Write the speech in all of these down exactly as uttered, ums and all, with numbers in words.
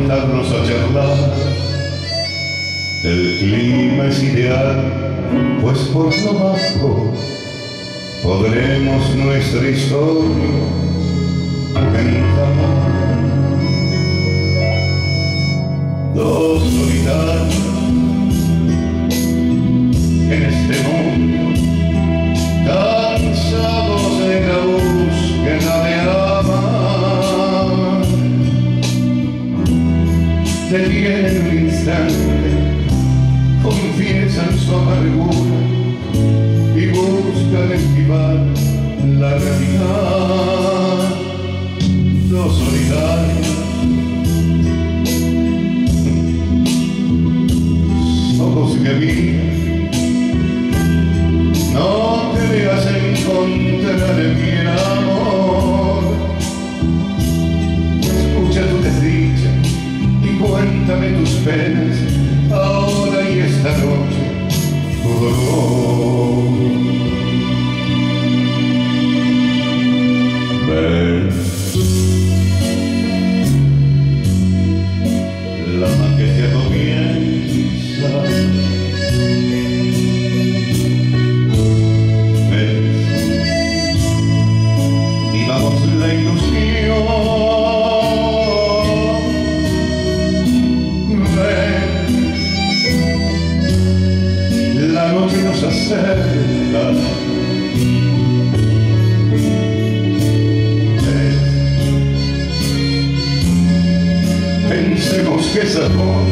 sentarnos a charlar. El clima es ideal, pues por lo bajo podremos nuestra historia contar. Dos solitarios en este mundo, cansados de la búsqueda de amar, detienen un instante, confiesan su amargura y buscan esquivar la realidad. Dos solitarios, ojos que miran, no te dejas encontrar en mi amor. Escucha tu desdicha y cuéntame tus penas, ahora y esta noche, tu dolor. Ven, la magia comienza. Ven, vivamos la ilusión. La noche nos acerca, pensemos que es amor.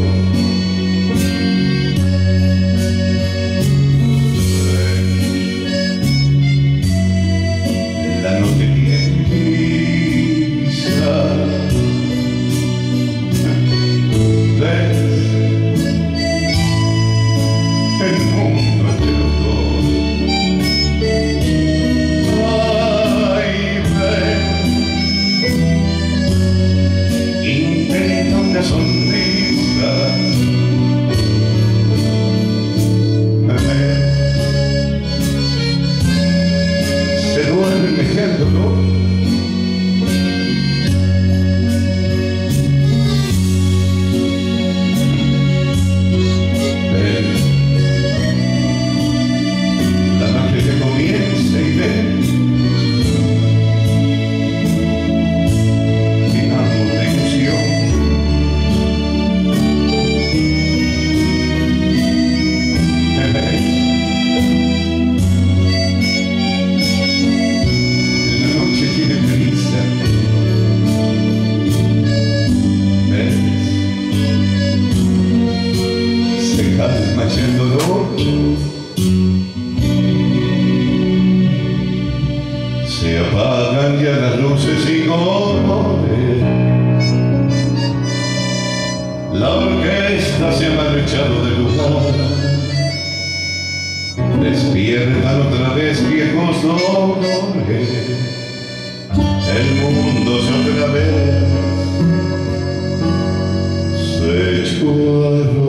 La noche tiene prisa. El mundo entre los dos. Ay, ven, intenta una sonrisa. Ven, se duerme el dolor. Comienza y ven, vivamos la ilusión. Ven, la noche tiene prisa. Ven, se calma ya el dolor. Se apagan ya las luces y colores. La orquesta se ha marchado del lugar. Despiertan otra vez viejos dolores. El mundo se otra vez se echó a